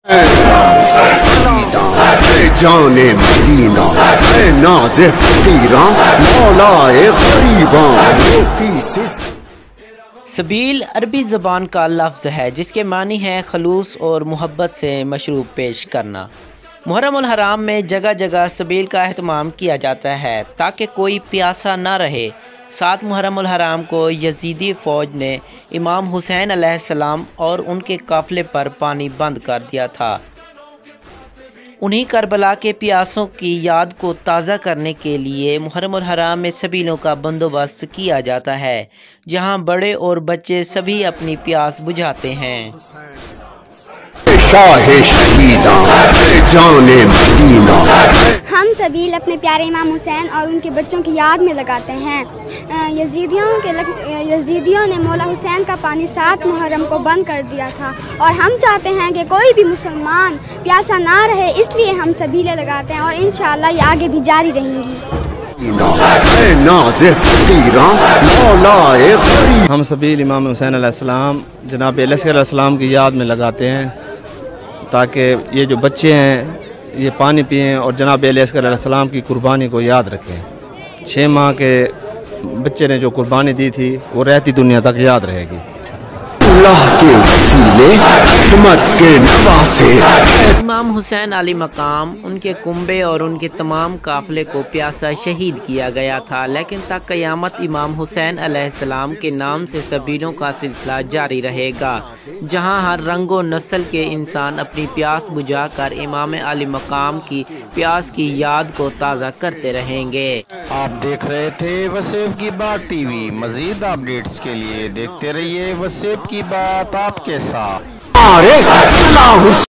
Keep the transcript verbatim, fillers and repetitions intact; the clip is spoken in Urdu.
جانے مدینہ اے نازِ فقیراں مولائے غریباں. سبیل عربی زبان کا لفظ ہے جس کے معنی ہے خلوص اور محبت سے مشروب پیش کرنا. محرم الحرام میں جگہ جگہ سبیل کا اہتمام کیا جاتا ہے تاکہ کوئی پیاسا نہ رہے. سات محرم الحرام کو یزیدی فوج نے امام حسین علیہ السلام اور ان کے قافلے پر پانی بند کر دیا تھا. انہی کربلا کے پیاسوں کی یاد کو تازہ کرنے کے لیے محرم الحرام میں سبیلوں کا بندوبست کیا جاتا ہے جہاں بڑے اور بچے سبھی اپنی پیاس بجھاتے ہیں. شاہ شہیداں جانے مدینہ. ہم سبیل اپنے پیارے امام حسین اور ان کے بچوں کی یاد میں لگاتے ہیں. یزیدیوں کے لگ... یزیدیوں نے مولا حسین کا پانی سات محرم کو بند کر دیا تھا اور ہم چاہتے ہیں کہ کوئی بھی مسلمان پیاسا نہ رہے، اس لیے ہم سبیلیں لگاتے ہیں اور انشاءاللہ یہ آگے بھی جاری رہیں گی. ہم سبیل امام حسین علیہ السلام جناب علیہ السلام کی یاد میں لگاتے ہیں تاکہ یہ جو بچے ہیں یہ پانی پئیں اور جناب علیہ السلام کی قربانی کو یاد رکھیں. چھ ماہ کے بچے نے جو قربانی دی تھی وہ رہتی دنیا تک یاد رہے گی. اللہ کے وسیلے حکمت کے نواسے. امام حسین علی مقام ان کے کنبے اور ان کے تمام قافلے کو پیاسا شہید کیا گیا تھا، لیکن تک قیامت امام حسین علیہ السلام کے نام سے سبیلوں کا سلسلہ جاری رہے گا جہاں ہر رنگ و نسل کے انسان اپنی پیاس بجھا کر امام علی مقام کی پیاس کی یاد کو تازہ کرتے رہیں گے. آپ دیکھ رہے تھے وسیب کی بات ٹی وی. مزید اپڈیٹس کے لیے دیکھتے رہیے وسیب کی بات آپ کے ساتھ.